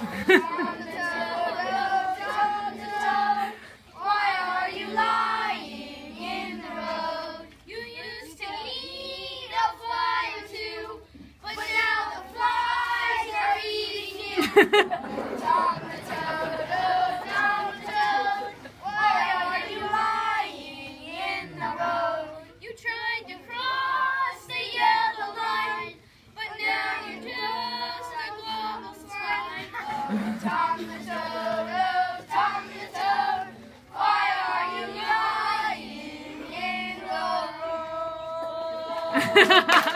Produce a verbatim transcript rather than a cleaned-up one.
Why are you lying in the road? You used to eat a fly or two, but now the flies are eating you. Tom the toad, oh Tom the toad, why are you lying in the road? You tried to cross the yellow line, but now you're just a global swine. Oh Tom the toad, oh Tom the toad, why are you lying in the road?